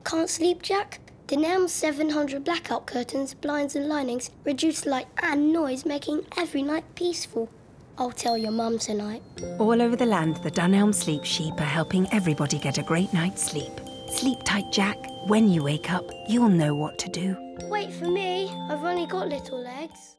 can't sleep, Jack? Dunelm's 700 blackout curtains, blinds and linings reduce light and noise, making every night peaceful. I'll tell your mum tonight. All over the land, the Dunelm Sleep Sheep are helping everybody get a great night's sleep. Sleep tight, Jack. When you wake up, you'll know what to do. Wait for me. I've only got little legs.